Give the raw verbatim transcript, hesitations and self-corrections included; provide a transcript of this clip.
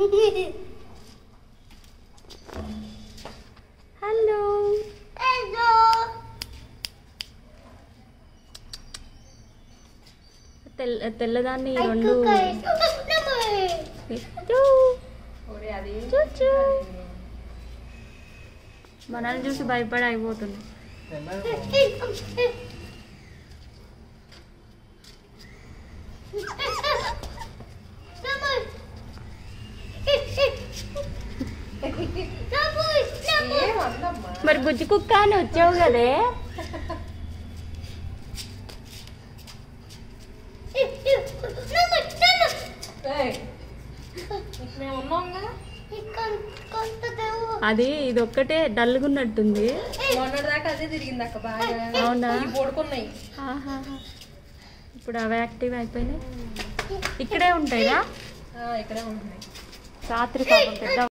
Hello hello తెల్ల తెల్లదాన్ని రెండు మనల్ని చూసి భయపడి అయిపోతుంది. మరి బుజ్జి కుక్క అని వచ్చావు కదే. అది ఇది ఒక్కటే డల్గా ఉన్నట్టుంది. అవునా? ఇప్పుడు అవి యాక్టివ్ అయిపోయినాయి. ఇక్కడే ఉంటాయా? రాత్రి పాపం పెద్ద